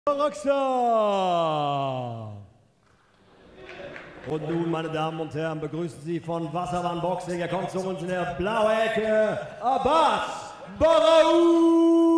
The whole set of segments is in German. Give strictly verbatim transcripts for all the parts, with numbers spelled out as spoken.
Rockstar. Und nun, meine Damen und Herren, begrüßen Sie von Wassermann Boxing. Er kommt zu uns in der blauen Ecke, Abbas Baraou.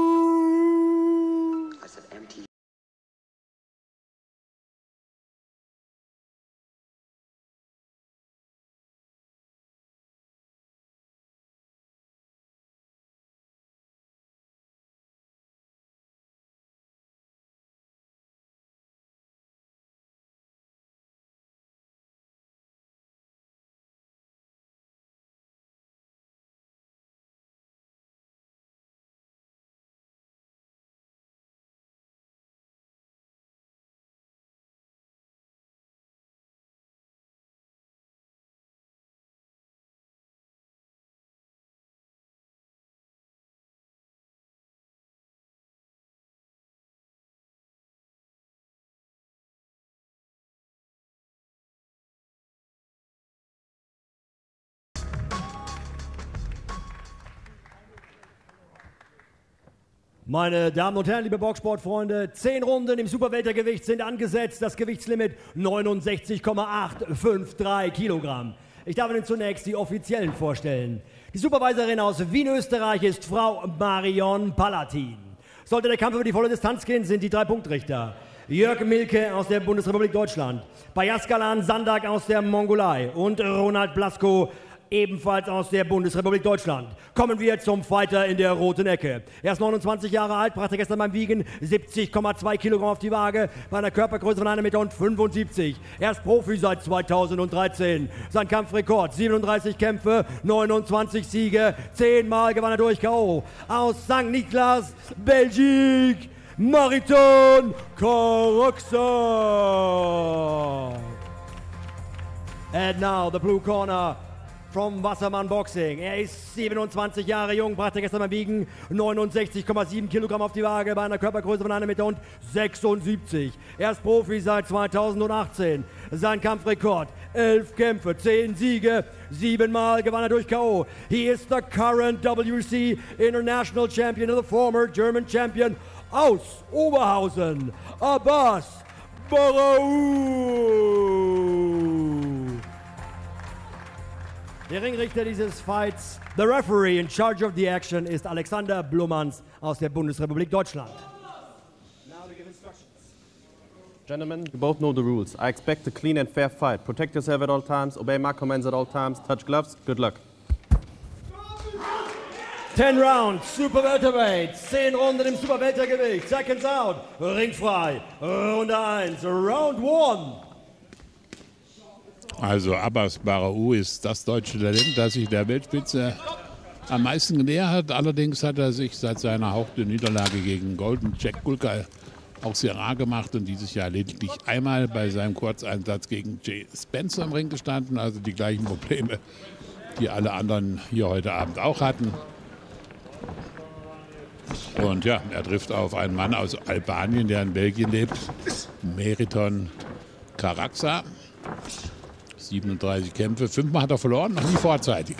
Meine Damen und Herren, liebe Boxsportfreunde, zehn Runden im Superweltergewicht sind angesetzt. Das Gewichtslimit neunundsechzig Komma achthundertdreiundfünfzig Kilogramm. Ich darf Ihnen zunächst die Offiziellen vorstellen. Die Supervisorin aus Wien, Österreich ist Frau Marion Palatin. Sollte der Kampf über die volle Distanz gehen, sind die drei Punktrichter Jörg Milke aus der Bundesrepublik Deutschland, Bayaskalan Sandak aus der Mongolei und Ronald Blasko ebenfalls aus der Bundesrepublik Deutschland. Kommen wir zum Fighter in der roten Ecke. Er ist neunundzwanzig Jahre alt, brachte gestern beim Wiegen siebzig Komma zwei Kilogramm auf die Waage, bei einer Körpergröße von einem Meter fünfundsiebzig. Er ist Profi seit zweitausenddreizehn. Sein Kampfrekord, siebenunddreißig Kämpfe, neunundzwanzig Siege, zehn Mal gewann er durch K O. Aus Sankt Niklas, Belgik, Mariton Karaksa. And now the blue corner from Wassermann Boxing. Er ist siebenundzwanzig Jahre jung, brachte gestern beim Wiegen neunundsechzig Komma sieben Kilogramm auf die Waage bei einer Körpergröße von einem Meter sechsundsiebzig. Er ist Profi seit zweitausendachtzehn. Sein Kampfrekord, elf Kämpfe, zehn Siege, siebenmal gewann er durch K O. He is the current W C International Champion and the former German Champion aus Oberhausen, Abbas Baraou. Der Ringrichter dieses Fights, the referee in charge of the action, ist Alexander Blumans aus der Bundesrepublik Deutschland. Now to give instructions. Gentlemen, you both know the rules. I expect a clean and fair fight. Protect yourself at all times, obey my commands at all times, touch gloves, good luck. Ten rounds, Super Welterweight, zehn Runden im Super Weltergewicht, Seconds out, ringfrei, Runde eins, Round one. Also Abbas Baraou ist das deutsche Talent, das sich der Weltspitze am meisten genähert hat. Allerdings hat er sich seit seiner hauchten Niederlage gegen Golden Jack Gulka auch sehr rar gemacht und dieses Jahr lediglich einmal bei seinem Kurzeinsatz gegen Jay Spencer im Ring gestanden. Also die gleichen Probleme, die alle anderen hier heute Abend auch hatten. Und ja, er trifft auf einen Mann aus Albanien, der in Belgien lebt, Meriton Karaksa. siebenunddreißig Kämpfe, fünfmal hat er verloren, noch nie vorzeitig.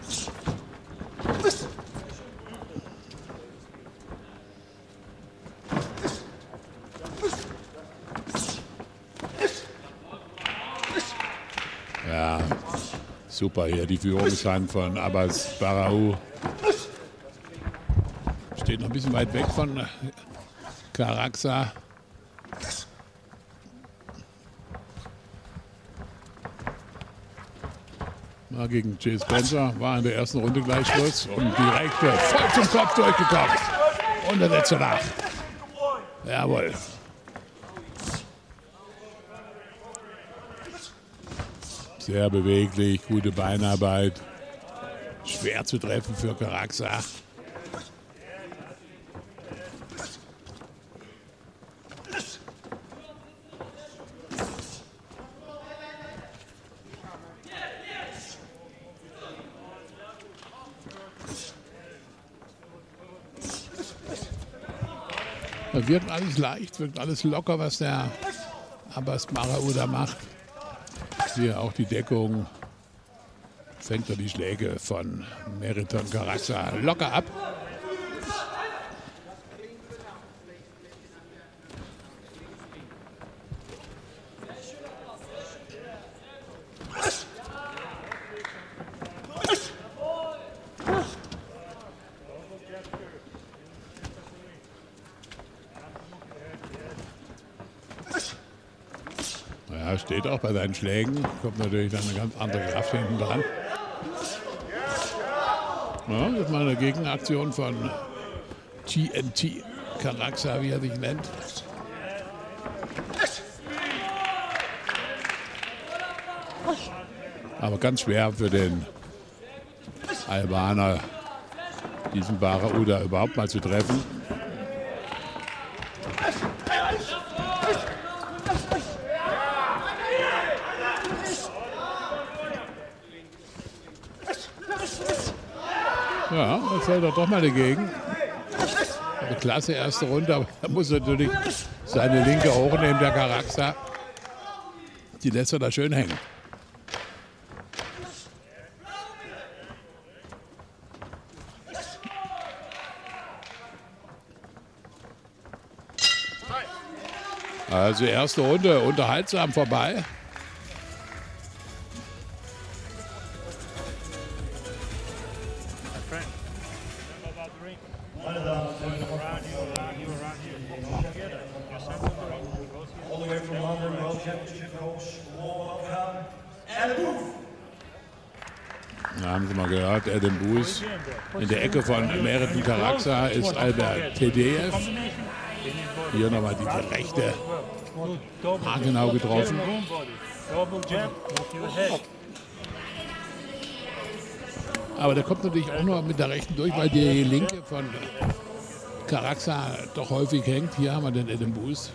Ja, super hier die Führungshand von Abbas Baraou. Steht noch ein bisschen weit weg von Karaksa. Mal gegen Jay Spencer war in der ersten Runde gleich Schluss und direkt voll zum Kopf durchgekommen. Und er setzt nach. Jawohl. Sehr beweglich, gute Beinarbeit. Schwer zu treffen für Karaksa. Das wirkt alles leicht, wirkt alles locker, was der Abbas Baraou da macht. Hier auch die Deckung. Fängt er die Schläge von Meriton Karaksa locker ab. Er steht auch bei seinen Schlägen, kommt natürlich dann eine ganz andere Kraft hinten dran. Ja, das ist mal eine Gegenaktion von T N T Caraxa, wie er sich nennt. Aber ganz schwer für den Albaner, diesen Barauda überhaupt mal zu treffen. Ja, das hält er doch mal dagegen. Eine klasse erste Runde, aber er muss natürlich seine linke hochnehmen, der Caraxa. Die lässt er da schön hängen. Also erste Runde unterhaltsam vorbei. Da haben Sie mal gehört, Adam Booth. In der Ecke von Meriton Caraxa ist Albert Tedeev. Hier nochmal diese rechte, haargenau getroffen. Aber der kommt natürlich auch noch mit der rechten durch, weil die linke von Caraxa doch häufig hängt. Hier haben wir den Adam Booth.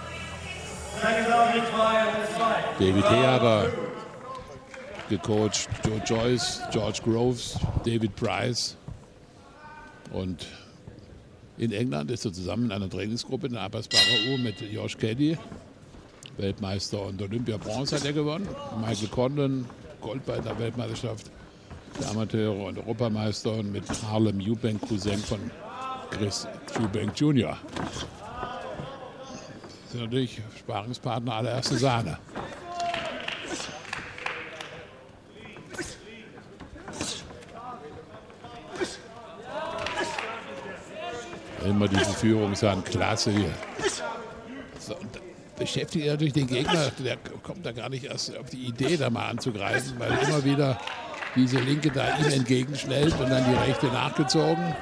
David Hearer gecoacht, Joe Joyce, George Groves, David Price. Und in England ist er zusammen in einer Trainingsgruppe in der Abbas Barau mit Josh Caddy. Weltmeister und Olympia-Bronze hat er gewonnen. Michael Condon, Gold bei der Weltmeisterschaft der Amateure und Europameister. Und mit Harlem Eubank, Cousin von Chris Eubank Junior Das sind natürlich Sparingspartner allererste Sahne. Immer diese Führungshand, klasse hier. So, und beschäftigt natürlich den Gegner, der kommt da gar nicht erst auf die Idee, da mal anzugreifen, weil immer wieder diese linke da ihm entgegenschnellt und dann die rechte nachgezogen.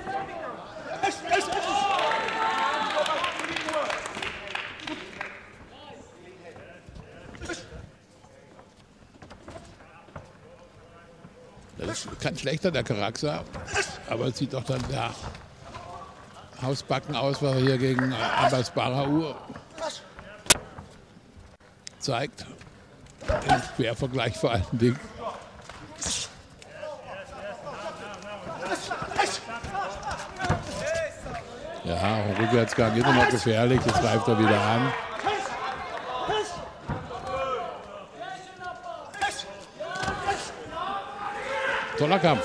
Das kann schlechter, der Caraxa, aber es sieht doch dann der Hausbacken aus, was er hier gegen Abbas Barau zeigt. Im Quervergleich vor allen Dingen. Ja, Rückwärtsgang ist immer gefährlich, das greift er wieder an. Toller Kampf.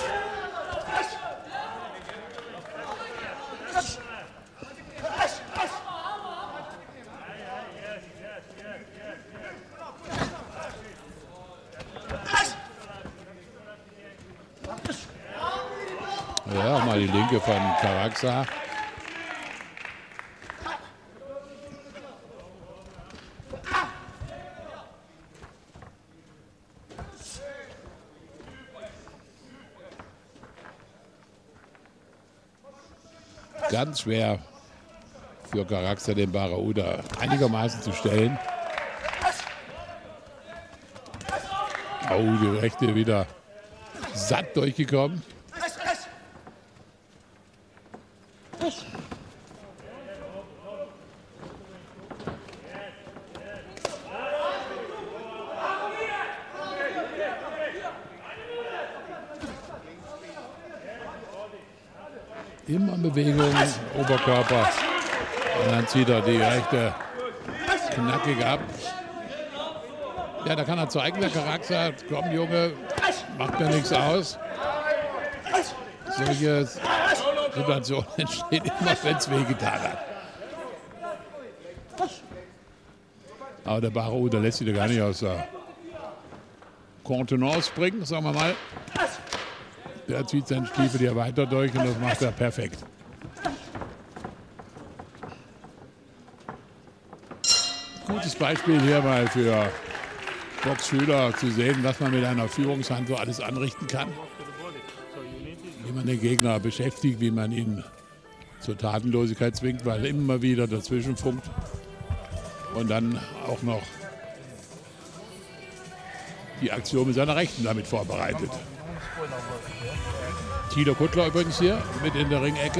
Ja, auch mal die linke von Caraxa. Ganz schwer für Caraxa den Barauda einigermaßen zu stellen. Oh, die rechte wieder satt durchgekommen. Immer Bewegung, Oberkörper. Und dann zieht er die rechte knackig ab. Ja, da kann er zeigen, der Caraxa, komm Junge, macht mir nichts aus. Solche Situationen entstehen immer, wenn es wehgetan hat. Aber der Barau, der lässt sich da gar nicht aus der Kontenance bringen, sagen wir mal. Der zieht seinen Stiefel hier weiter durch und das macht er perfekt. Gutes Beispiel hier mal für Boxschüler zu sehen, was man mit einer Führungshand so alles anrichten kann. Wie man den Gegner beschäftigt, wie man ihn zur Tatenlosigkeit zwingt, weil er immer wieder dazwischen funkt. Und dann auch noch die Aktion mit seiner Rechten damit vorbereitet. Tito Kuttler übrigens hier mit in der Ringecke.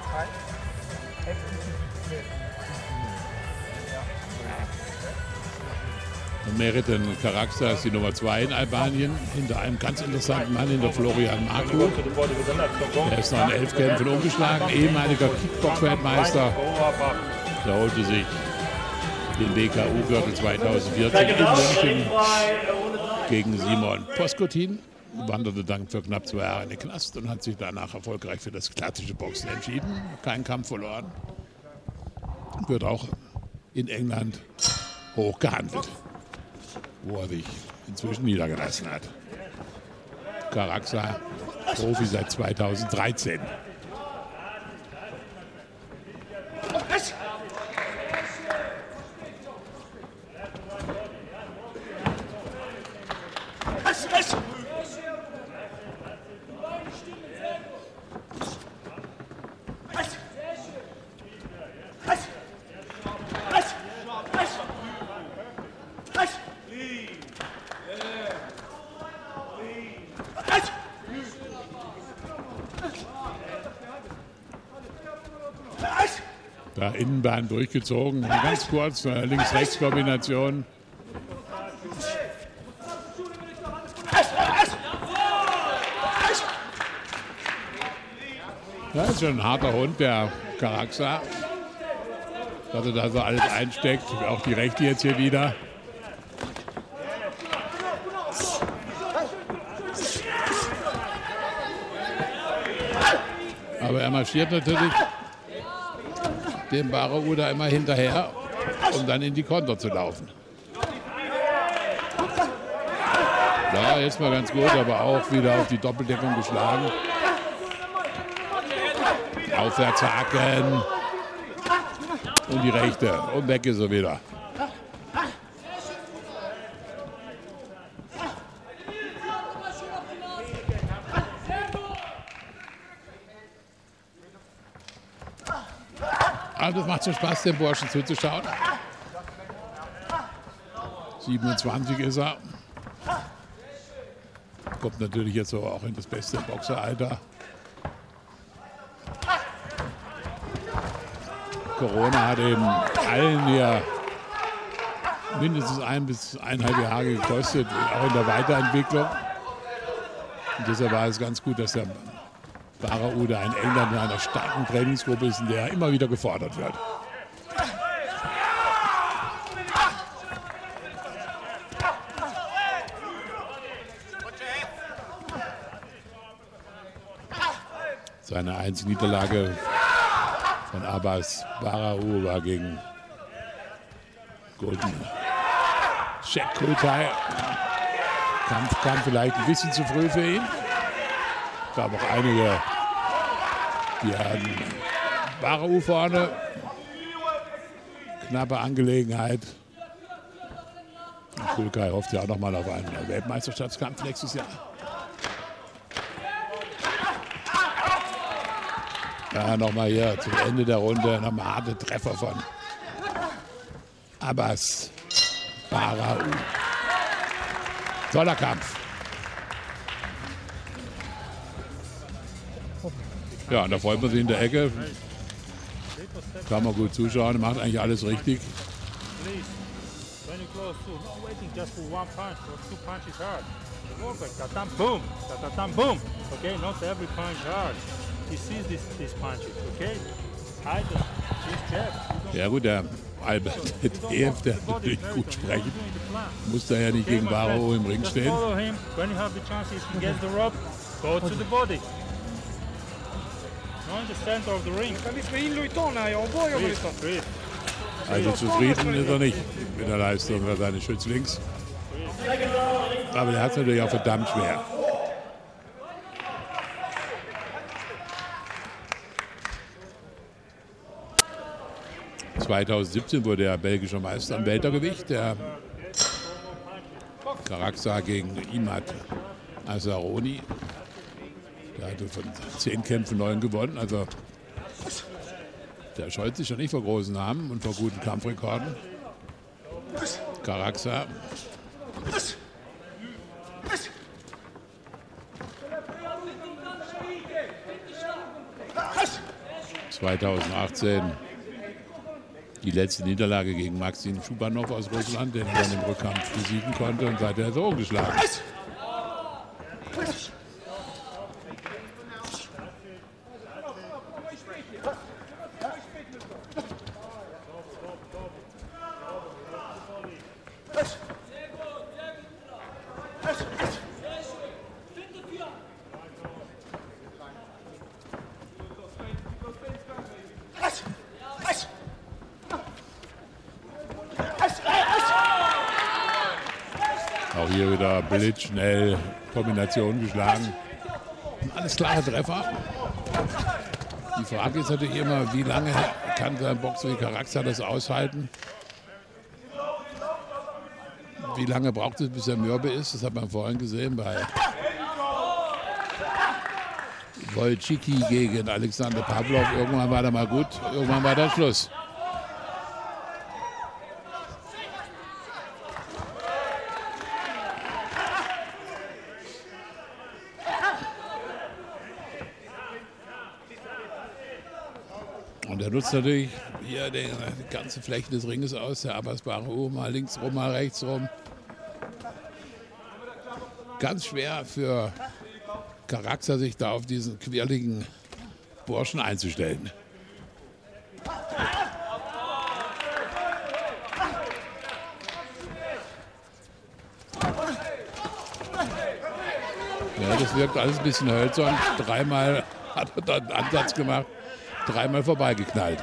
Und Meritan Karaxa ist die Nummer zwei in Albanien, hinter einem ganz interessanten Mann, hinter Florian Marku. Er ist noch in elf Kämpfen umgeschlagen, ehemaliger Kickbox-Weltmeister. Der holte sich den W K U-Gürtel zweitausendvierzehn in München gegen Simon Poskotin, wanderte dann für knapp zwei Jahre in den Knast und hat sich danach erfolgreich für das klassische Boxen entschieden. Keinen Kampf verloren. Wird auch in England hoch gehandelt, wo er sich inzwischen niedergelassen hat. Karaxa, Profi seit zweitausenddreizehn. Da Innenbahn durchgezogen, ganz kurz, Links-Rechts-Kombination. Das ist schon ein harter Hund, der Karaxa. Dass er da so alles einsteckt, auch die Rechte jetzt hier wieder. Aber er marschiert natürlich dem Barau da immer hinterher, um dann in die Konter zu laufen. Ja, jetzt mal ganz gut, aber auch wieder auf die Doppeldeckung geschlagen. Aufwärts haken. Und die rechte. Und weg ist er wieder. Also das macht schon Spaß, dem Burschen zuzuschauen. siebenundzwanzig ist er. Kommt natürlich jetzt so auch in das beste Boxeralter. Corona hat eben allen hier mindestens ein bis eineinhalb Jahre gekostet, auch in der Weiterentwicklung. Und deshalb war es ganz gut, dass der Barau da in England in einer starken Trainingsgruppe ist, in der immer wieder gefordert wird. Seine einzige Niederlage von Abbas Barau war gegen Golden Jack Kultai. Kampf kam vielleicht ein bisschen zu früh für ihn. Es gab auch einige, die hatten Barau vorne. Knappe Angelegenheit. Kultai hofft ja auch noch mal auf einen Weltmeisterschaftskampf nächstes Jahr. Ja, nochmal hier zum Ende der Runde nochmal harte Treffer von Abbas Barau. Toller Kampf. Ja, und da freut man sich in der Ecke. Kann man gut zuschauen, macht eigentlich alles richtig. Ja gut, der Albert Eef, der natürlich gut sprechen, muss da ja nicht gegen Barau im Ring stehen. Also zufrieden ist er nicht mit der Leistung seines Schützlings. Aber der hat es natürlich auch verdammt schwer. zweitausendsiebzehn wurde er belgischer Meister im Weltergewicht. Der Karaxa gegen Imad Asaroni. Der hatte von zehn Kämpfen neun gewonnen. Also der scheut sich ja nicht vor großen Namen und vor guten Kampfrekorden. Karaxa. zweitausendachtzehn die letzte Niederlage gegen Maxim Schubanov aus Russland, den er dann im Rückkampf besiegen konnte und seither so ungeschlagen. Auch hier wieder blitzschnell Kombination geschlagen. Alles klare Treffer. Die Frage ist natürlich immer, wie lange kann sein Boxer wie Karaxa das aushalten? Wie lange braucht es, bis er mürbe ist? Das hat man vorhin gesehen bei Wojcicki gegen Alexander Pavlov. Irgendwann war der mal gut, irgendwann war der Schluss. Und er nutzt natürlich hier die, die ganze Fläche des Ringes aus. Der Abbasbare U, mal links rum, mal rechts rum. Ganz schwer für Karaxa, sich da auf diesen quirligen Burschen einzustellen. Ja, das wirkt alles ein bisschen hölzern. Dreimal hat er da einen Ansatz gemacht. Dreimal vorbeigeknallt.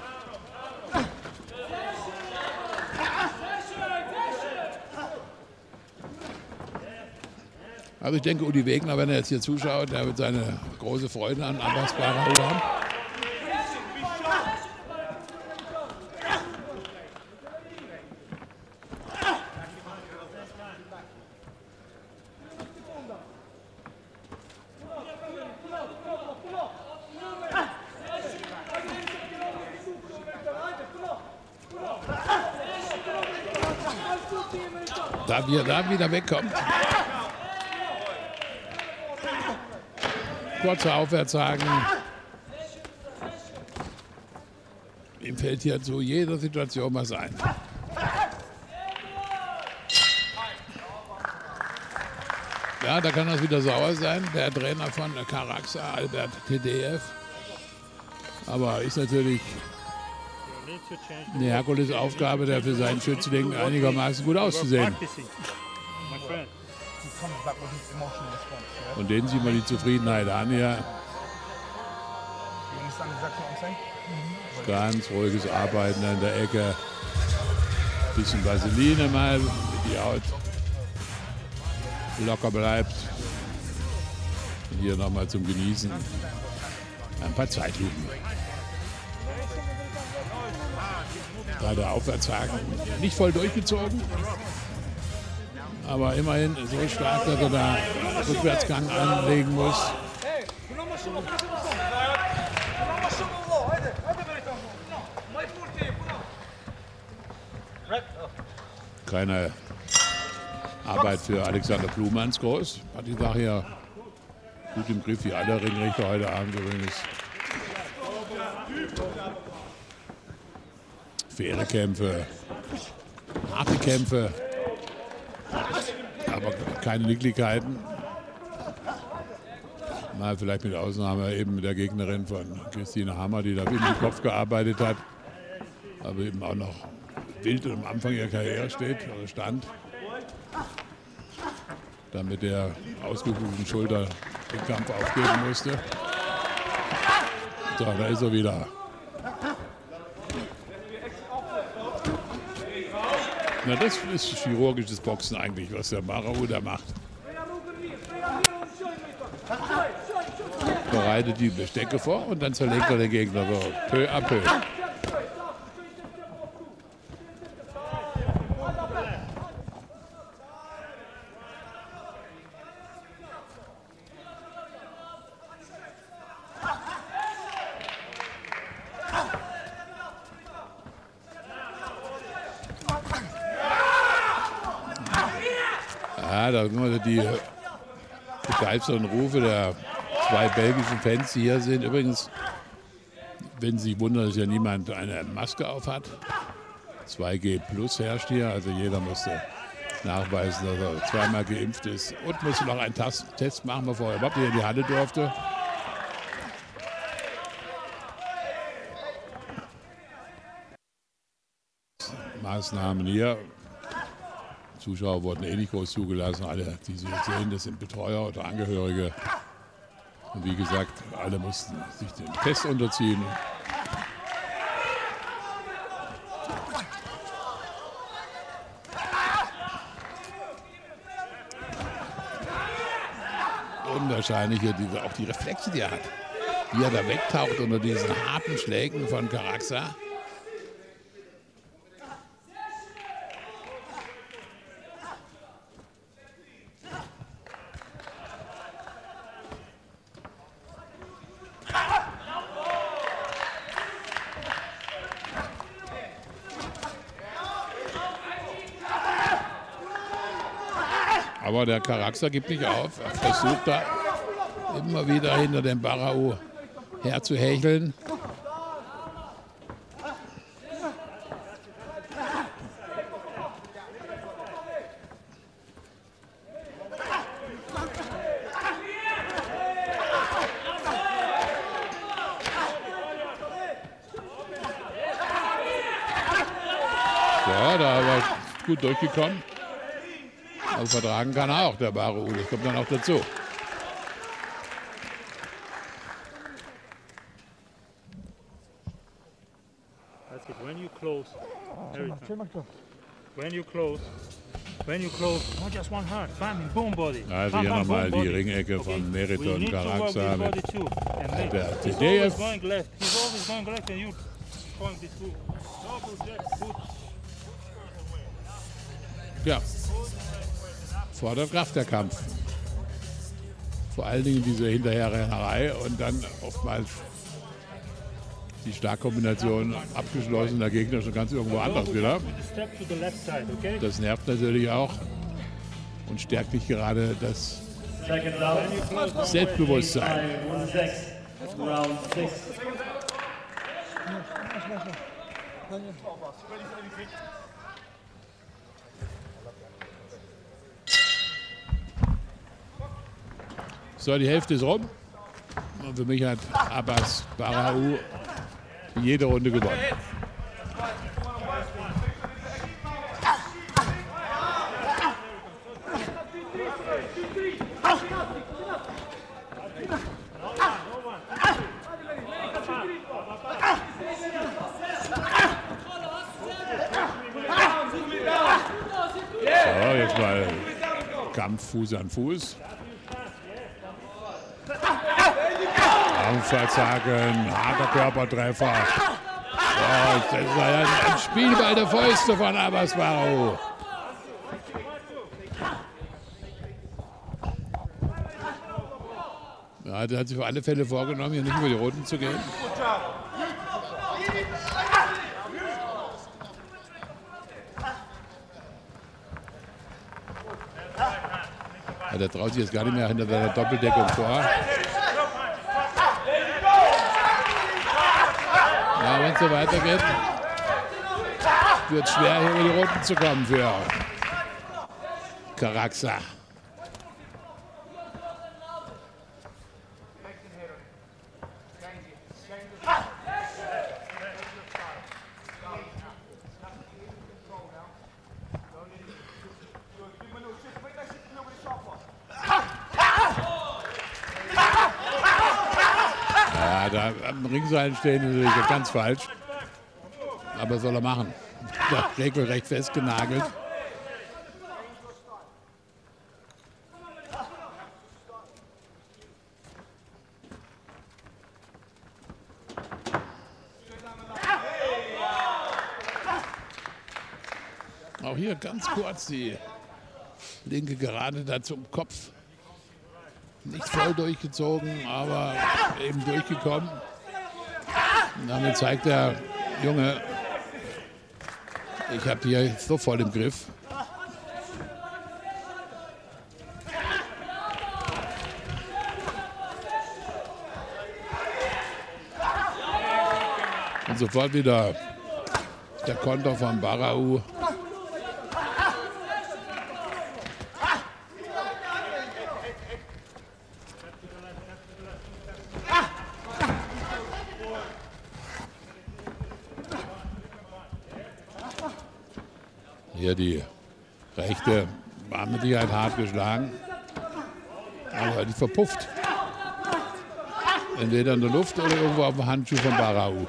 Also ich denke, Udi Wegner, wenn er jetzt hier zuschaut, der wird seine große Freude an Abbasbare haben. Da wir da wieder wegkommt. Kurzer Aufwärtshaken. Ihm fällt hier zu jeder Situation was ein. Ja, da kann das wieder sauer sein, der Trainer von Karaxa, Albert Tedeev. Aber ist natürlich eine Herkulesaufgabe, der für seinen Schützling einigermaßen gut auszusehen. Und denen sieht man die Zufriedenheit an hier. Ganz ruhiges Arbeiten an der Ecke. Bisschen Vaseline mal, damit die Haut locker bleibt. Und hier nochmal zum Genießen ein paar Zeitlupen. Da der Aufwärtshaken nicht voll durchgezogen, aber immerhin so stark, dass er da Rückwärtsgang anlegen muss. Keine Arbeit für Alexander Blumans groß. Hat die Sache ja gut im Griff, wie alle Ringrichter heute Abend übrigens. Faire Kämpfe, harte Kämpfe, aber keine Nicklichkeiten. Mal vielleicht mit Ausnahme eben mit der Gegnerin von Christine Hammer, die da wild im Kopf gearbeitet hat, aber eben auch noch wild am Anfang ihrer Karriere steht oder stand. Dann mit der ausgekugelten Schulter den Kampf aufgeben musste. So, da ist er wieder. Na, das ist chirurgisches Boxen eigentlich, was der Maraou da macht. Bereitet die Bestecke vor und dann zerlegt er den Gegner so peu à peu. Ja, da sind wir die begeisterten Rufe der zwei belgischen Fans, die hier sind. Übrigens, wenn Sie sich wundern, dass ja niemand eine Maske auf hat. zwei G plus herrscht hier, also jeder musste nachweisen, dass er zweimal geimpft ist und musste noch einen Test machen, bevor er überhaupt hier in die Halle durfte. Maßnahmen hier. Zuschauer wurden eh nicht groß zugelassen. Alle, die Sie sehen, das sind Betreuer oder Angehörige. Und wie gesagt, alle mussten sich dem Test unterziehen. Unwahrscheinlich hier diese, auch die Reflexe, die er hat. Wie er da wegtaucht unter diesen harten Schlägen von Caraxa. Aber der Caraxa gibt nicht auf. Er versucht da immer wieder hinter dem Barao herzuhecheln. Ja, da war gut durchgekommen. Aber vertragen kann er auch, der Barao. Das kommt dann auch dazu. That's it. When you close, every time. When you close, when you close, not just one hand, bam, boom body. Also hier nochmal die Ringecke von Meriton Caraxa mit der T D F. Ja, fordert Kraft der Kampf. Vor allen Dingen diese Hinterherrennerei und dann oftmals die Starkkombination abgeschlossener Gegner schon ganz irgendwo anders wieder. Das nervt natürlich auch und stärkt nicht gerade das Selbstbewusstsein. So, die Hälfte ist rum. Und für mich hat Abbas Barao jede Runde gewonnen. So, jetzt mal Kampf Fuß an Fuß. Verzagen, harter Körpertreffer. Oh, das ist ein, ein Spielball der Fäuste von Abbas Barao. Ja, der hat sich auf alle Fälle vorgenommen, hier nicht über die Runden zu gehen. Ja, der traut sich jetzt gar nicht mehr hinter seiner Doppeldeckung vor. Ja, wenn es so weitergeht, wird es schwer, hier über die Runden zu kommen für Caraxa. Ja, da am Ringseil stehen ist natürlich ganz falsch. Aber was soll er machen? Der regelrecht festgenagelt. Auch hier ganz kurz die linke Gerade da zum Kopf. Nicht voll durchgezogen, aber eben durchgekommen. Und damit zeigt der Junge, ich habe hier so voll im Griff. Und sofort wieder der Konter von Barraou. Hier die rechte war mit Sicherheit hart geschlagen, aber die verpufft. Entweder in der Luft oder irgendwo auf dem Handschuh von Barraou.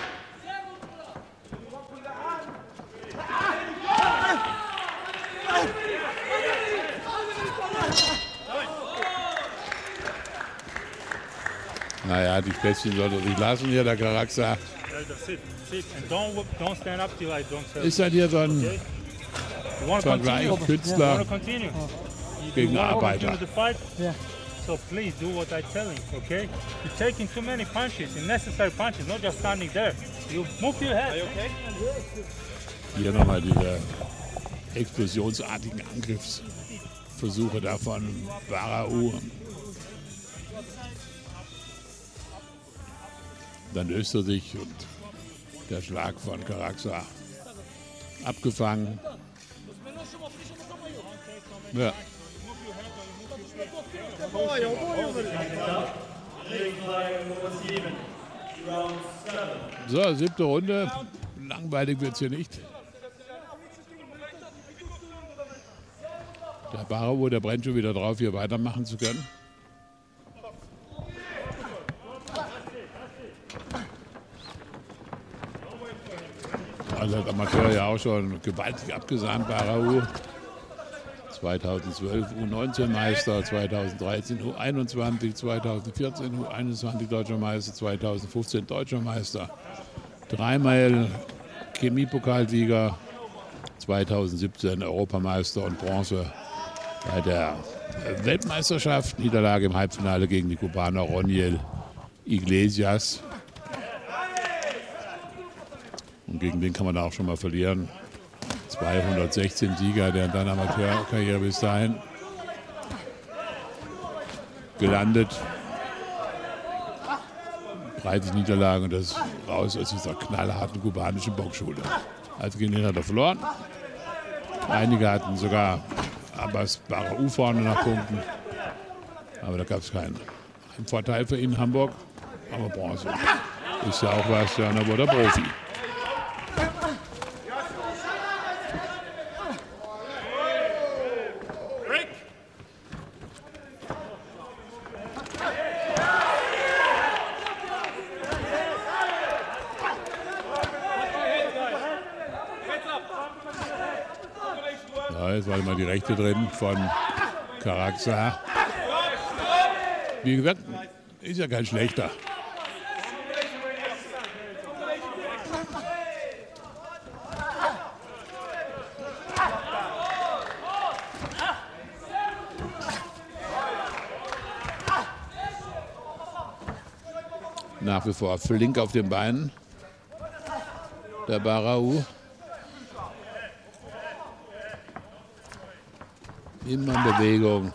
Naja, die Späßchen sollte sich lassen hier, der Caraxa. Ist halt hier so ein Vergleich Künstler gegen Arbeiter. So please do what I tell him, okay? You're taking too many punches, unnecessary punches, not just standing there. You move your head. Are you okay? Hier nochmal diese explosionsartigen Angriffsversuche da von Barraou. Dann löst er sich und der Schlag von Caraxa abgefangen. Ja. So, siebte Runde. Langweilig wird es hier nicht. Der Barraou, der brennt schon wieder drauf, hier weitermachen zu können. Also hat Amateur ja auch schon gewaltig abgesahnt, Barraou. zweitausendzwölf U neunzehn Meister, zweitausenddreizehn U einundzwanzig, zweitausendvierzehn U einundzwanzig Deutscher Meister, zweitausendfünfzehn Deutscher Meister, dreimal Chemiepokalsieger, zweitausendsiebzehn Europameister und Bronze bei der Weltmeisterschaft. Niederlage im Halbfinale gegen die Kubaner Roniel Iglesias. Und gegen den kann man da auch schon mal verlieren. zweihundertsechzehn Sieger der in seiner Amateurkarriere bis dahin gelandet. dreißig Niederlagen und das raus aus dieser knallharten kubanischen Boxschule. Also gegen den hat er verloren. Einige hatten sogar Abbas Barraou vorne nach Punkten. Aber da gab es keinen Vorteil für ihn in Hamburg. Aber Bronze ist ja auch was, ja, da wurde er Profi. Jetzt war mal die rechte drin von Caraxa. Wie gesagt, ist ja kein schlechter. Nach wie vor flink auf den Beinen, der Barraou. Immer in Bewegung.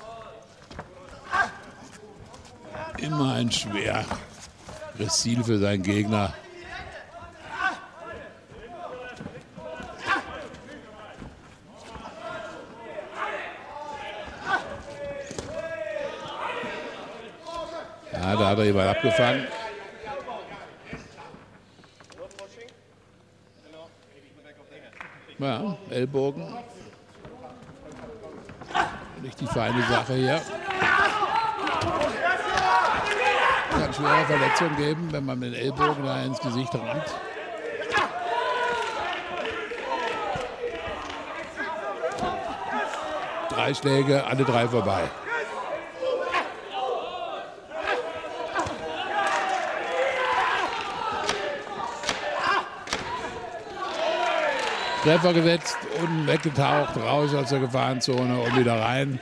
Immer ein schweres Ziel für seinen Gegner. Ja, da hat er jemand abgefangen. Ja, Ellbogen. Nicht die feine Sache hier. Kann schwere Verletzungen geben, wenn man mit dem Ellbogen da ins Gesicht rammt. Drei Schläge, alle drei vorbei. Treffer gesetzt, unten weggetaucht, raus aus der Gefahrenzone und wieder rein.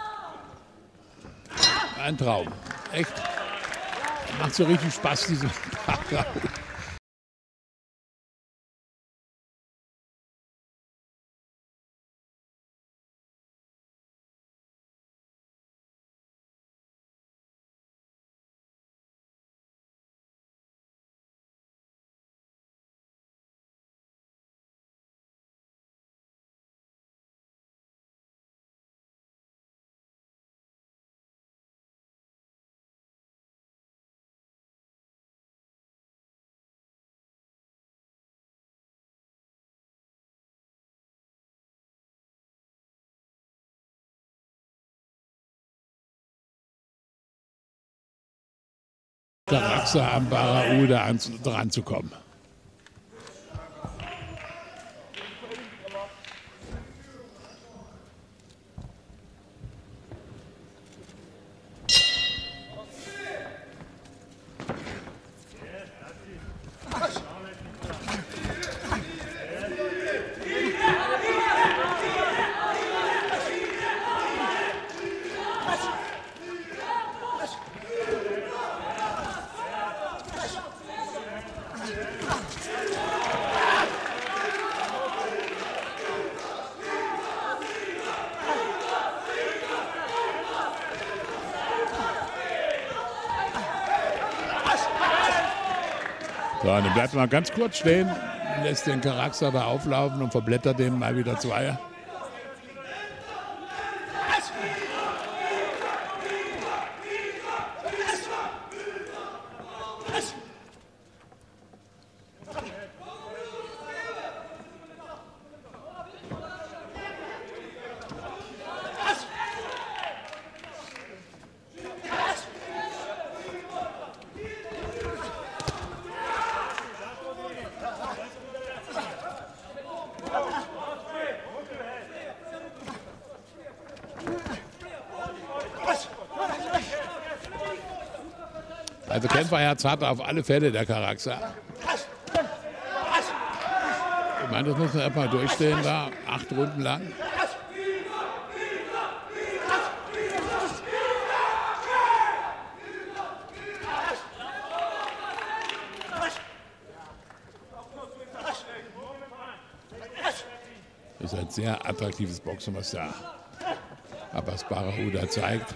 Ein Traum. Echt. Macht so richtig Spaß, diese Parade. Caraxa am Barraou da an, dran zu kommen. So, dann bleibt mal ganz kurz stehen, lässt den Caraxa da auflaufen und verblättert den mal wieder zwei. Also Kämpferherz hat er auf alle Fälle, der Caraxa. Ich meine, das muss man erstmal durchstehen da, acht Runden lang. Das ist ein sehr attraktives Boxen, was der Abbas Barraou da zeigt.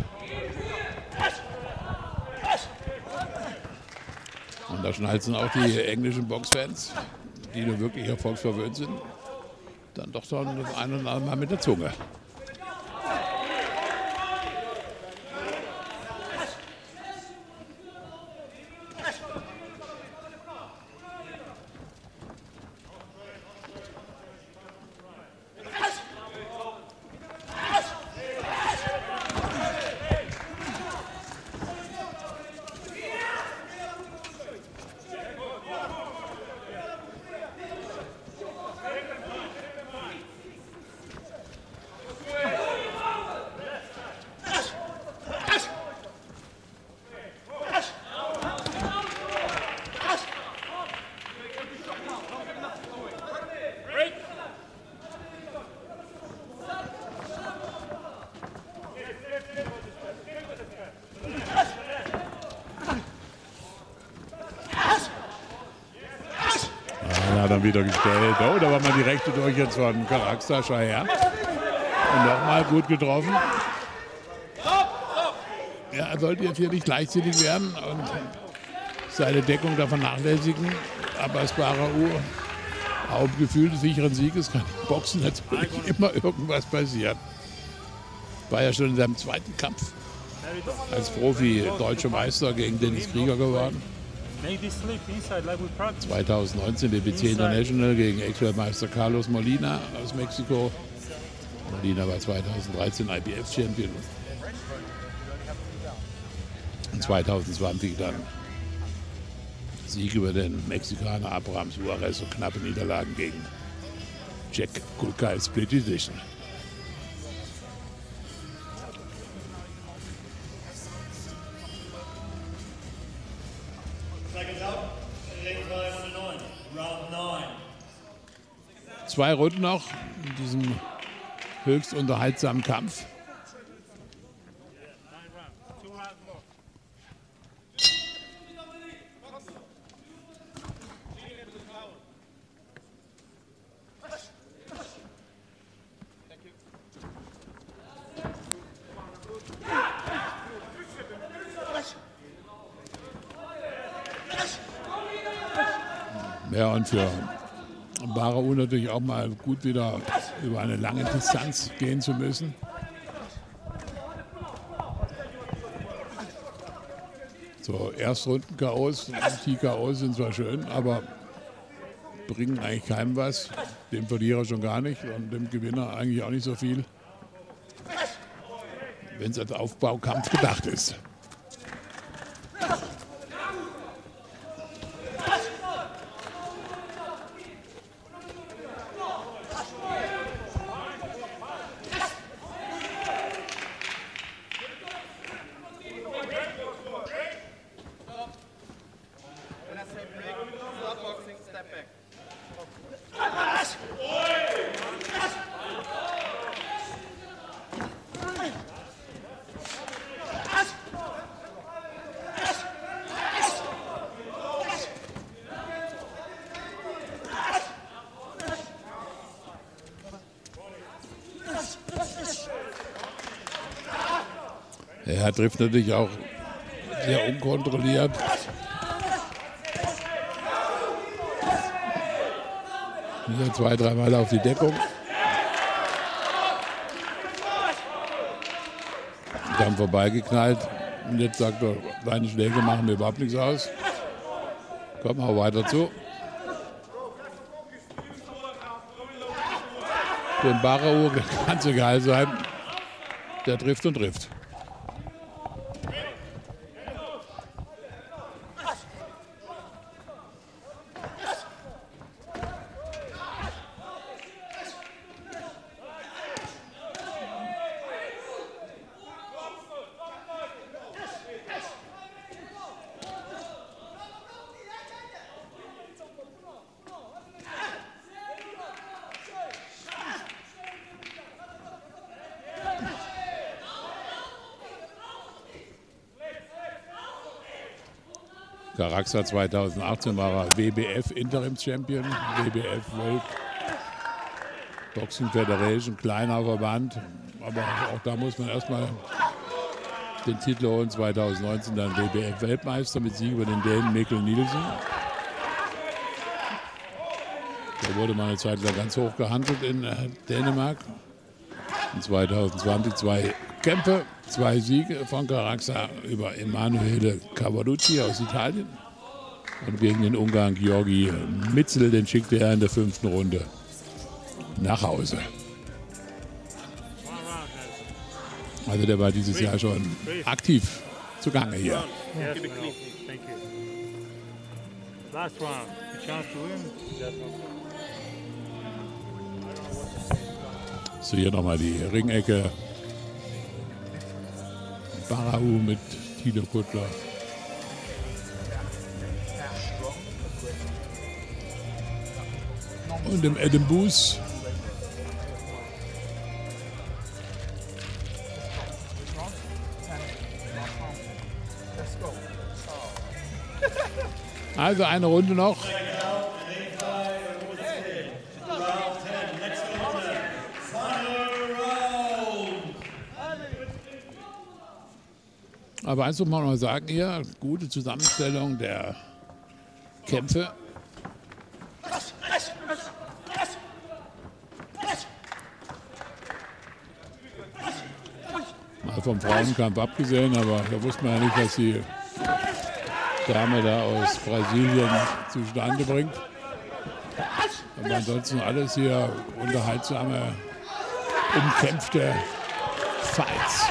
Und da schnalzen auch die englischen Boxfans, die nur wirklich erfolgsverwöhnt sind, dann doch so das ein oder andere Mal mit der Zunge. Dann wieder gestellt. Oh, da war mal die rechte durch jetzt von Caraxa her. Und nochmal gut getroffen. Ja, er sollte jetzt hier nicht leichtsinnig werden und seine Deckung da vernachlässigen. Aber es war auch im Gefühl des sicheren Sieges kann im Boxen natürlich immer irgendwas passieren. War ja schon in seinem zweiten Kampf als Profi deutscher Meister gegen Dennis Krieger geworden. zweitausendneunzehn B B C International gegen Ex-Weltmeister Carlos Molina aus Mexiko. Molina war zweitausenddreizehn I B F-Champion. Und zweitausendzwanzig dann Sieg über den Mexikaner Abraham Suarez und knappe Niederlagen gegen Jack Kulka in Split Decision. Zwei Runden noch in diesem höchst unterhaltsamen Kampf. Ja, und für Barraou natürlich auch mal gut wieder über eine lange Distanz gehen zu müssen. So, Erstrunden-K Os, die K Os sind zwar schön, aber bringen eigentlich keinem was. Dem Verlierer schon gar nicht und dem Gewinner eigentlich auch nicht so viel, wenn es als Aufbaukampf gedacht ist. Er trifft natürlich auch sehr unkontrolliert. Hier zwei, dreimal auf die Deckung. Dann vorbeigeknallt. Und jetzt sagt er, deine Schläge machen mir überhaupt nichts aus. Komm, hau weiter zu. Den Barraou kann es egal sein. Der trifft und trifft. Caraxa zweitausendachtzehn war er W B F Interim-Champion, W B F World Boxing Federation, kleiner Verband. Aber auch da muss man erstmal den Titel holen. zweitausendneunzehn dann W B F Weltmeister mit Sieg über den Dänen Mikkel Nielsen. Da wurde mal eine Zeit lang ganz hoch gehandelt in Dänemark. Und zweitausendzwanzig zwei Kämpfe, zwei Siege von Caraxa über Emanuele Cavarucci aus Italien und gegen den Ungarn Georgi Mitzel, den schickte er in der fünften Runde nach Hause. Also der war dieses Jahr schon aktiv zugange hier. Yes, no, thank you. Last round, a chance to win. Yes, no. So, hier nochmal die Ringecke. Barraou mit Tilo Kuttler. Und dem Adam Booth. Also eine Runde noch. Aber eins muss man noch sagen hier, gute Zusammenstellung der Kämpfe. Mal vom Frauenkampf abgesehen, aber da wusste man ja nicht, was die Dame da aus Brasilien zustande bringt. Aber ansonsten alles hier unterhaltsame, umkämpfte Fights.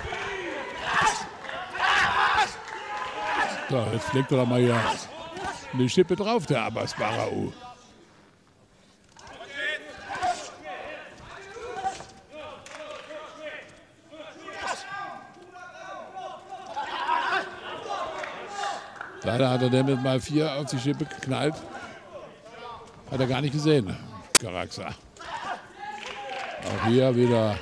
So, jetzt legt er doch mal hier eine Schippe drauf, der Abbas Barraou. Leider hat er damit mal vier auf die Schippe geknallt. Hat er gar nicht gesehen, Caraxa. Auch hier wieder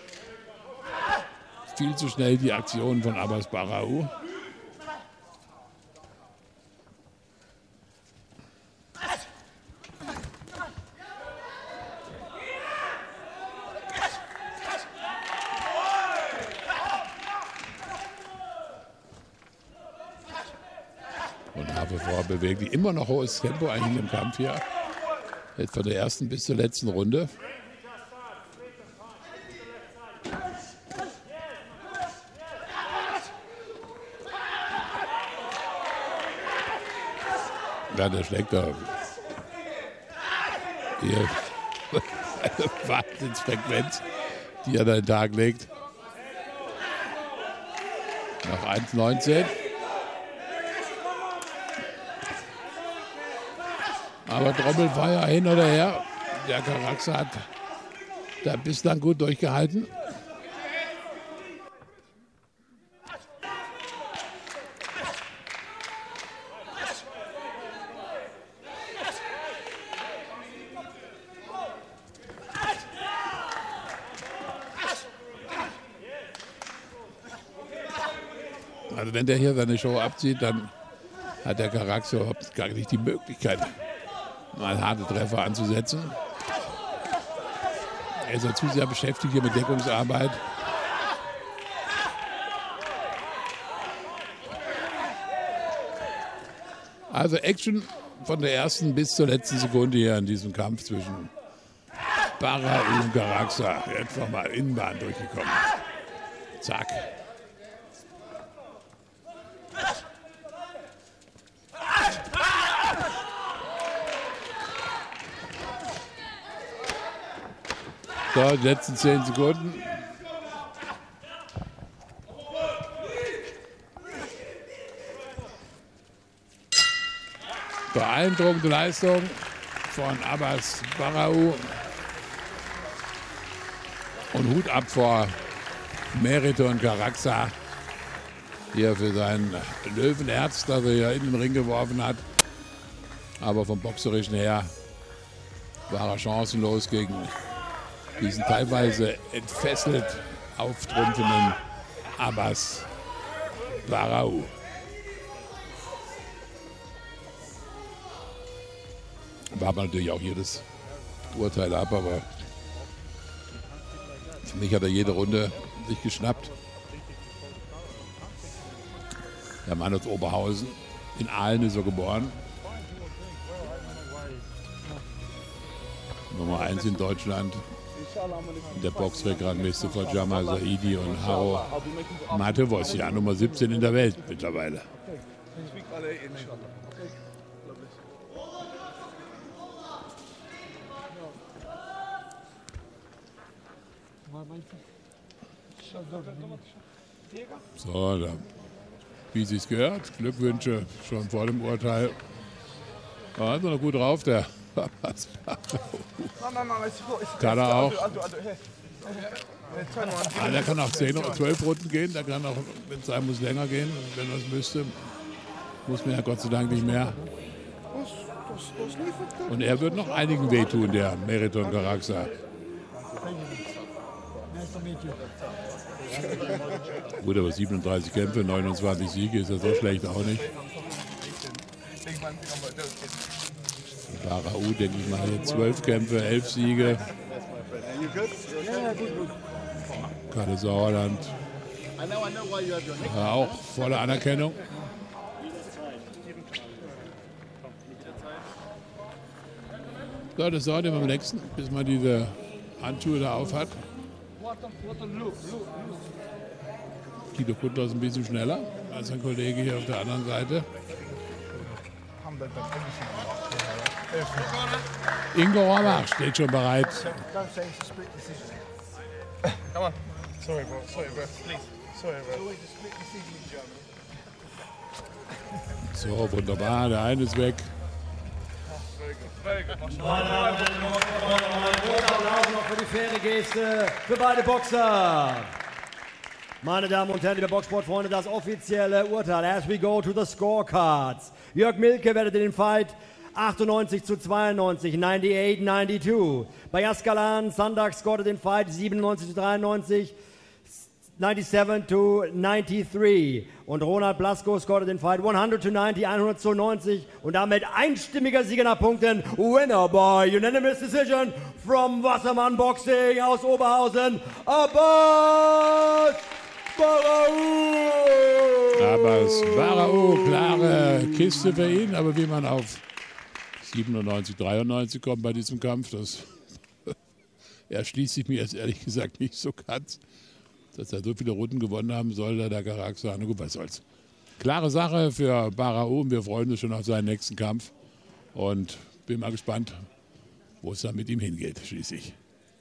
viel zu schnell die Aktion von Abbas Barraou. Bewegt die immer noch hohes Tempo eigentlich im Kampf hier. Jetzt von der ersten bis zur letzten Runde. Ja, der schlägt da hier eine Wahnsinnsfrequenz, die er da in den Tag legt. Nach eins neunzehn. Aber Trommelfeuer hin oder her. Der Caraxa hat da bislang gut durchgehalten. Also wenn der hier seine Show abzieht, dann hat der Caraxa überhaupt gar nicht die Möglichkeit, mal harte Treffer anzusetzen. Er ist ja zu sehr beschäftigt hier mit Deckungsarbeit. Also Action von der ersten bis zur letzten Sekunde hier in diesem Kampf zwischen Barraou und Garaxa. Einfach mal Innenbahn durchgekommen. Zack. So, die letzten zehn Sekunden. Beeindruckende Leistung von Abbas Barraou. Und Hut ab vor Meriton Garaxa. Hier für sein Löwenherz, das er ja in den Ring geworfen hat. Aber vom Boxerischen her war er chancenlos gegen diesen teilweise entfesselt auftrumpfenden Abbas Barraou. War natürlich auch hier das Urteil ab, aber für mich hat er jede Runde sich geschnappt. Der Mann aus Oberhausen, in Aalen ist er geboren. Nummer eins in Deutschland. In der Boxweltrangliste vor Jamal Saidi und Haro Matevosyan, Nummer siebzehn in der Welt mittlerweile. So, da, wie Sie es gehört, Glückwünsche schon vor dem Urteil. Da ist er noch gut drauf, der kann er auch. Ah, der kann auch zehn oder zwölf Runden gehen, der kann auch, wenn es sein muss, länger gehen, wenn er es müsste. Muss mir ja Gott sei Dank nicht mehr. Und er wird noch einigen wehtun, der Meriton Garaxa. Gut, aber siebenunddreißig Kämpfe, neunundzwanzig Siege, ist ja so schlecht auch nicht. Barraou, denke ich mal, hier zwölf Kämpfe, elf Siege. Kalle Sauerland. Ja, auch volle Anerkennung. So, das dauert immer am nächsten, bis man diese Handschuhe da auf hat. Guido Kuttler ist ein bisschen schneller als sein Kollege hier auf der anderen Seite. Ingo Rohrbach steht schon bereit. So, wunderbar, der eine ist weg. Applaus noch für die faire Geste für beide Boxer. Meine Damen und Herren, liebe Boxsportfreunde, das offizielle Urteil. As we go to the scorecards. Jörg Milke wertete den Fight achtundneunzig zu zweiundneunzig, achtundneunzig zweiundneunzig. Bayaskalan Sandak scorte den Fight siebenundneunzig zu dreiundneunzig, siebenundneunzig zu dreiundneunzig. Und Ronald Blasco scorte den Fight hundert zu neunzig, hundert zu neunzig. Und damit einstimmiger Sieger nach Punkten. Winner by unanimous decision from Wassermann Boxing aus Oberhausen, Abbas Barraou. Abbas Barraou, klare Kiste für ihn, aber wie man auf siebenundneunzig dreiundneunzig kommt bei diesem Kampf, das erschließt sich mir jetzt ehrlich gesagt nicht so ganz, dass er so viele Runden gewonnen haben soll, der Garaxa. Na gut, was soll's. Klare Sache für Barraou und wir freuen uns schon auf seinen nächsten Kampf und bin mal gespannt, wo es dann mit ihm hingeht, schließlich.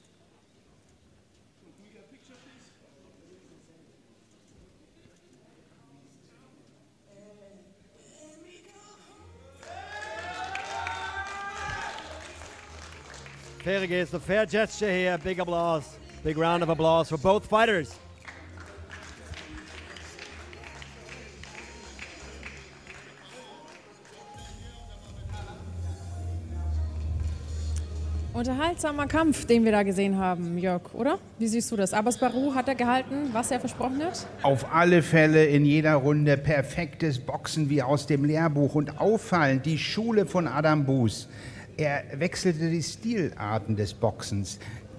Faire Geste, fair gesture here, big applause, big round of applause for both fighters. Unterhaltsamer Kampf, den wir da gesehen haben, Jörg, oder? Wie siehst du das? Abbas Barraou, hat er gehalten, was er versprochen hat? Auf alle Fälle in jeder Runde perfektes Boxen wie aus dem Lehrbuch und auffallend die Schule von Adam Boos. Er wechselte die Stilarten des Boxens.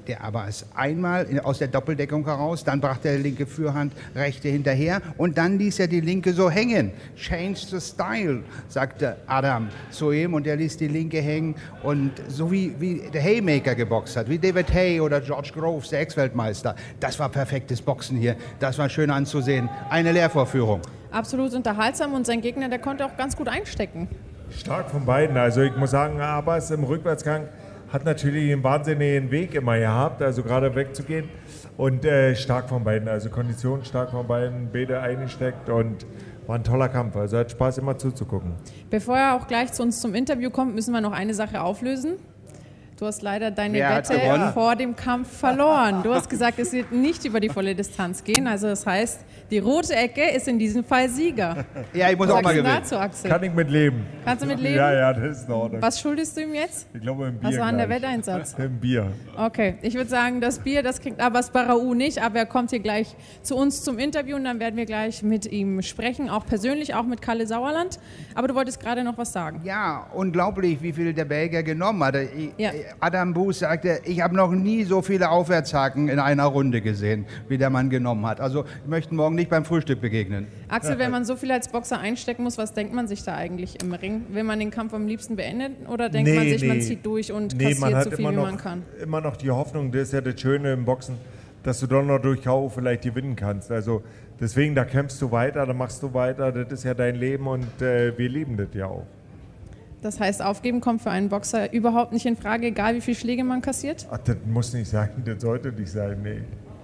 der Abbas einmal in, aus der Doppeldeckung heraus, dann brachte er die linke Führhand, rechte hinterher und dann ließ er die linke so hängen. Change the style, sagte Adam zu ihm und er ließ die linke hängen und so wie, wie der Haymaker geboxt hat, wie David Hay oder George Groves, der Ex-Weltmeister. Das war perfektes Boxen hier, das war schön anzusehen. Eine Lehrvorführung. Absolut unterhaltsam und sein Gegner, der konnte auch ganz gut einstecken. Stark von beiden. Also ich muss sagen, Abbas im Rückwärtsgang hat natürlich einen wahnsinnigen Weg immer gehabt, also gerade wegzugehen. Und äh, stark von beiden, also Kondition stark von beiden, beide eingesteckt und war ein toller Kampf. Also hat Spaß immer zuzugucken. Bevor er auch gleich zu uns zum Interview kommt, müssen wir noch eine Sache auflösen. Du hast leider deine Wer hat Wette gewonnen? vor dem Kampf verloren. Du hast gesagt, es wird nicht über die volle Distanz gehen. Also das heißt, die rote Ecke ist in diesem Fall Sieger. Ja, ich muss Was auch mal sagst du gewinnen. dazu, Axel? Kann ich mit leben. Kannst du mit leben? Ja, ja, das ist in Ordnung. Was schuldest du ihm jetzt? Ich glaube im Bier Was war denn der gleich. Wetteinsatz? Im Bier. Okay, ich würde sagen, das Bier, das kriegt Abbas Barraou nicht, aber er kommt hier gleich zu uns zum Interview und dann werden wir gleich mit ihm sprechen, auch persönlich, auch mit Kalle Sauerland. Aber du wolltest gerade noch was sagen. Ja, unglaublich, wie viel der Belgier genommen hat. Ich- Ja. Adam Booth sagte, ich habe noch nie so viele Aufwärtshaken in einer Runde gesehen, wie der Mann genommen hat. Also ich möchte morgen nicht beim Frühstück begegnen. Axel, wenn man so viel als Boxer einstecken muss, was denkt man sich da eigentlich im Ring? Will man den Kampf am liebsten beenden oder denkt man sich, man zieht durch und Nee, kassiert man hat so viel, immer wie noch, man kann? immer noch die Hoffnung, das ist ja das Schöne im Boxen, dass du doch noch durch K O vielleicht gewinnen kannst. Also deswegen, da kämpfst du weiter, da machst du weiter, das ist ja dein Leben und äh, wir lieben das ja auch. Das heißt, aufgeben kommt für einen Boxer überhaupt nicht in Frage, egal wie viele Schläge man kassiert? Ach, das muss nicht sein, das sollte nicht sein, nee.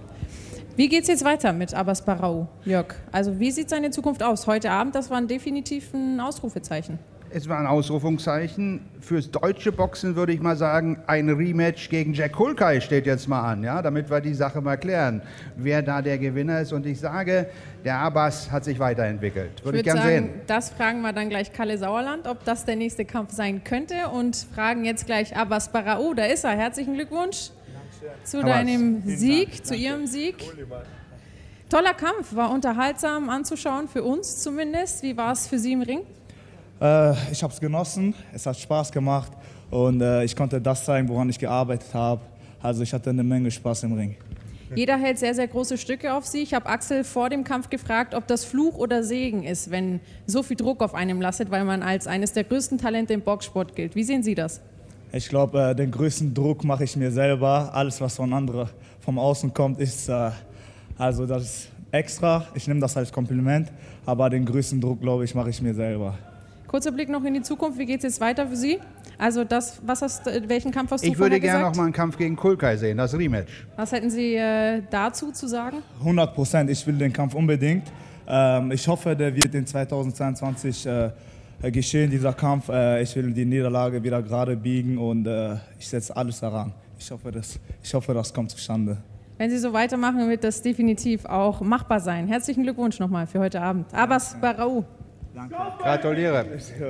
Wie geht es jetzt weiter mit Abbas Barraou, Jörg? Also wie sieht seine Zukunft aus? Heute Abend, das war ein definitiv ein Ausrufezeichen. Es war ein Ausrufungszeichen. Fürs deutsche Boxen würde ich mal sagen, ein Rematch gegen Jack Kulkai steht jetzt mal an, ja, damit wir die Sache mal klären, wer da der Gewinner ist. Und ich sage, der Abbas hat sich weiterentwickelt. Würde ich, Ich gern würde sagen, sehen. das fragen wir dann gleich Kalle Sauerland, ob das der nächste Kampf sein könnte und fragen jetzt gleich Abbas Barraou, da ist er. Herzlichen Glückwunsch zu Abbas. deinem Sieg, zu Ihrem Sieg. Toller Kampf, war unterhaltsam anzuschauen, für uns zumindest. Wie war es für Sie im Ring? Äh, ich habe es genossen, es hat Spaß gemacht und äh, ich konnte das zeigen, woran ich gearbeitet habe. Also ich hatte eine Menge Spaß im Ring. Jeder hält sehr, sehr große Stücke auf Sie. Ich habe Axel vor dem Kampf gefragt, ob das Fluch oder Segen ist, wenn so viel Druck auf einem lastet, weil man als eines der größten Talente im Boxsport gilt. Wie sehen Sie das? Ich glaube, äh, den größten Druck mache ich mir selber. Alles, was von anderen, vom Außen kommt, ist, äh, also das ist extra. Ich nehme das als Kompliment, aber den größten Druck, glaube ich, mache ich mir selber. Kurzer Blick noch in die Zukunft. Wie geht es jetzt weiter für Sie? Also das, was hast, welchen Kampf hast du Ich würde vorher gerne noch gesagt? mal einen Kampf gegen Kulkai sehen, das Rematch. Was hätten Sie äh, dazu zu sagen? hundert Prozent, ich will den Kampf unbedingt. Ähm, ich hoffe, der wird in zweitausendzweiundzwanzig äh, geschehen, dieser Kampf. Äh, ich will die Niederlage wieder gerade biegen und äh, ich setze alles daran. Ich hoffe, das, ich hoffe, das kommt zustande. Wenn Sie so weitermachen, wird das definitiv auch machbar sein. Herzlichen Glückwunsch nochmal für heute Abend. Abbas Barraou. Gratuliere.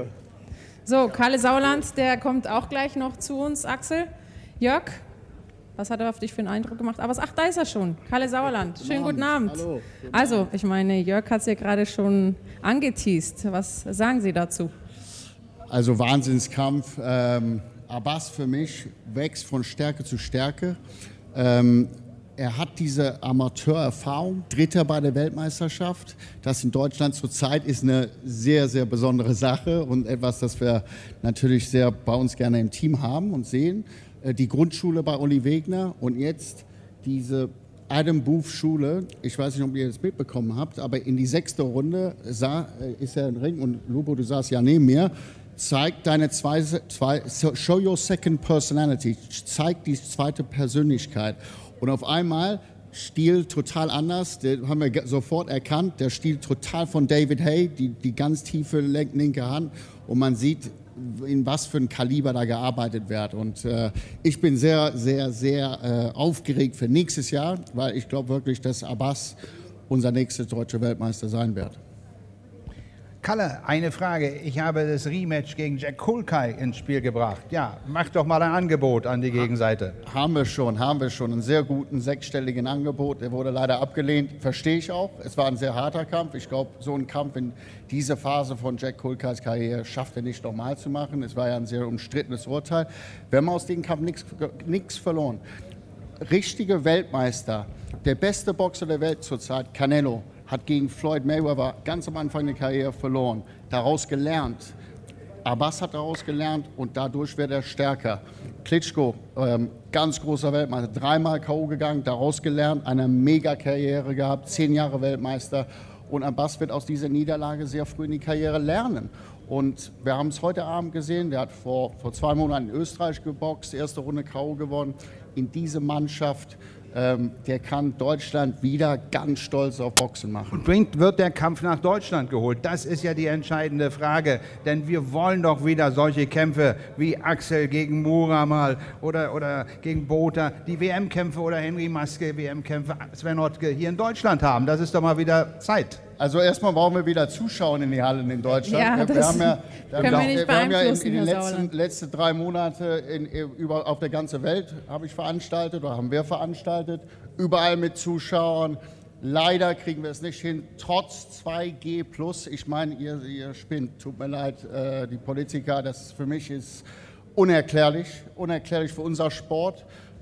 So, Kalle Sauerland, der kommt auch gleich noch zu uns. Axel, Jörg, was hat er auf dich für einen Eindruck gemacht? Aber ach, da ist er schon. Kalle Sauerland, schönen guten Abend. Hallo. Also, ich meine, Jörg hat es ja gerade schon angeteased. Was sagen Sie dazu? Also Wahnsinnskampf. Ähm, Abbas für mich wächst von Stärke zu Stärke. Ähm, er hat diese Amateurerfahrung, Dritter bei der Weltmeisterschaft. Das in Deutschland zurzeit ist eine sehr, sehr besondere Sache und etwas, das wir natürlich sehr bei uns gerne im Team haben und sehen. Äh, die Grundschule bei Uli Wegner und jetzt diese Adam Booth Schule. Ich weiß nicht, ob ihr das mitbekommen habt, aber in die sechste Runde sah, äh, ist er im Ring und Lubo, du saßt ja neben mir. Zeig deine zwei, zwei, show your second personality, zeig die zweite Persönlichkeit. Und auf einmal Stil total anders, den haben wir sofort erkannt, der Stil total von David Hay, die, die ganz tiefe linke Hand und man sieht, in was für ein Kaliber da gearbeitet wird. Und äh, ich bin sehr, sehr, sehr äh, aufgeregt für nächstes Jahr, weil ich glaube wirklich, dass Abbas unser nächster deutscher Weltmeister sein wird. Kalle, eine Frage. Ich habe das Rematch gegen Jack Kulkai ins Spiel gebracht. Ja, mach doch mal ein Angebot an die Gegenseite. Haben wir schon, haben wir schon. Einen sehr guten sechsstelligen Angebot. Der wurde leider abgelehnt. Verstehe ich auch. Es war ein sehr harter Kampf. Ich glaube, so einen Kampf in dieser Phase von Jack Kulkais Karriere schafft er nicht nochmal zu machen. Es war ja ein sehr umstrittenes Urteil. Wir haben aus dem Kampf nichts verloren. richtige Weltmeister, der beste Boxer der Welt zurzeit, Canelo, hat gegen Floyd Mayweather ganz am Anfang der Karriere verloren, daraus gelernt. Abbas hat daraus gelernt und dadurch wird er stärker. Klitschko, ähm, ganz großer Weltmeister, dreimal K O gegangen, daraus gelernt, eine Mega-Karriere gehabt, zehn Jahre Weltmeister. Und Abbas wird aus dieser Niederlage sehr früh in die Karriere lernen. Und wir haben es heute Abend gesehen, der hat vor, vor zwei Monaten in Österreich geboxt, erste Runde K O gewonnen. In diese Mannschaft, ähm, der kann Deutschland wieder ganz stolz auf Boxen machen. Und bringt, wird der Kampf nach Deutschland geholt? Das ist ja die entscheidende Frage. Denn wir wollen doch wieder solche Kämpfe wie Axel gegen Muramal oder, oder gegen Botha, die W M-Kämpfe oder Henry Maske W M-Kämpfe, Sven Ottke hier in Deutschland haben. Das ist doch mal wieder Zeit. Also erstmal brauchen wir wieder Zuschauer in die Hallen in Deutschland. Ja, wir, wir haben ja, wir können haben, wir nicht wir haben ja in, beeinflussen, in den Herr letzten, Sauerland. letzten drei Monate in, über, auf der ganzen Welt habe ich veranstaltet oder haben wir veranstaltet, überall mit Zuschauern. Leider kriegen wir es nicht hin, trotz zwei G plus. Ich meine, ihr, ihr spinnt, tut mir leid, äh, die Politiker, das für mich ist unerklärlich, unerklärlich für unser Sport.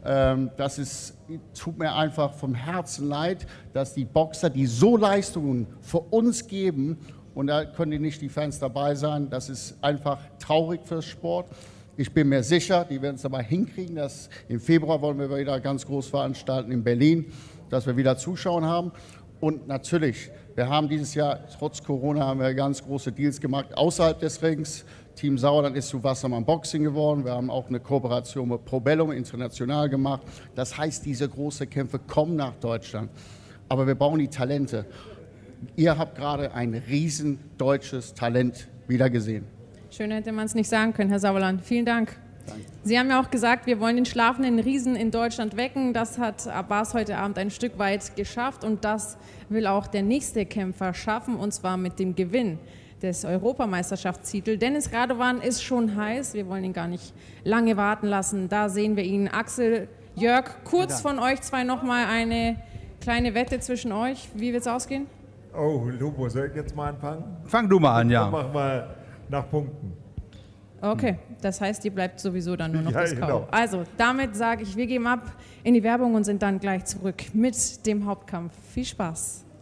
Das ist, tut mir einfach vom Herzen leid, dass die Boxer, die so Leistungen für uns geben, und da können die nicht die Fans dabei sein, das ist einfach traurig fürs Sport. Ich bin mir sicher, die werden es aber hinkriegen, dass im Februar wollen wir wieder ganz groß veranstalten in Berlin, dass wir wieder Zuschauer haben. Und natürlich, wir haben dieses Jahr, trotz Corona, haben wir ganz große Deals gemacht außerhalb des Rings. Team Sauerland ist zu Wassermann Boxing geworden. Wir haben auch eine Kooperation mit Probellum international gemacht. Das heißt, diese großen Kämpfe kommen nach Deutschland. Aber wir brauchen die Talente. Ihr habt gerade ein riesen deutsches Talent wieder gesehen. Schöner hätte man es nicht sagen können, Herr Sauerland. Vielen Dank. Danke. Sie haben ja auch gesagt, wir wollen den schlafenden Riesen in Deutschland wecken. Das hat Abbas heute Abend ein Stück weit geschafft und das will auch der nächste Kämpfer schaffen, und zwar mit dem Gewinn des Europameisterschaftstitels. Dennis Radovan ist schon heiß, wir wollen ihn gar nicht lange warten lassen. Da sehen wir ihn. Axel, Jörg, kurz von euch zwei nochmal eine kleine Wette zwischen euch. Wie wird es ausgehen? Oh, Lubo, soll ich jetzt mal anfangen? Fang du mal an, ja. Dann machen wir nach Punkten. Okay, das heißt, ihr bleibt sowieso dann nur noch Ja, das K O. genau. Also, damit sage ich, wir gehen ab in die Werbung und sind dann gleich zurück mit dem Hauptkampf. Viel Spaß!